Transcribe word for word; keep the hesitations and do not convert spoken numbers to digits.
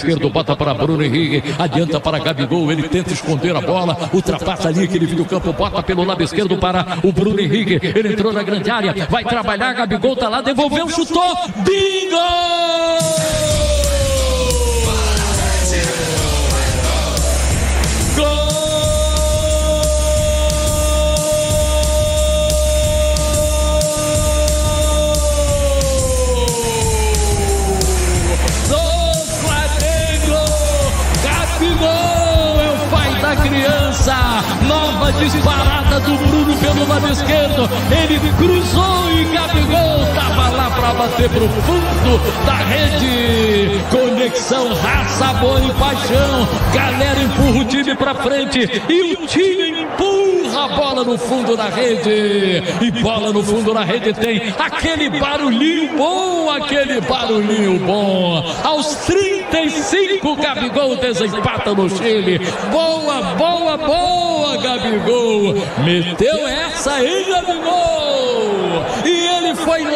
esquerdo, bota para Bruno Henrique, adianta para Gabigol, ele tenta esconder a bola, ultrapassa ali aquele meio campo, bota pelo lado esquerdo para o Bruno Henrique, ele entrou na grande área, vai trabalhar, Gabigol tá lá, devolveu, chutou, bingo! Criança, nova disparada do Bruno pelo lado esquerdo, ele cruzou e Gabigol estava lá para bater pro fundo da rede. Conexão, raça, amor e paixão, galera empurra o time para frente e o time empurra a bola no fundo da rede, e bola no fundo da rede tem aquele barulhinho bom, aquele barulhinho bom. Aos trinta e cinco, Gabigol desempata no Chile. Boa, boa, boa, Gabigol. Meteu essa aí, Gabigol. E ele foi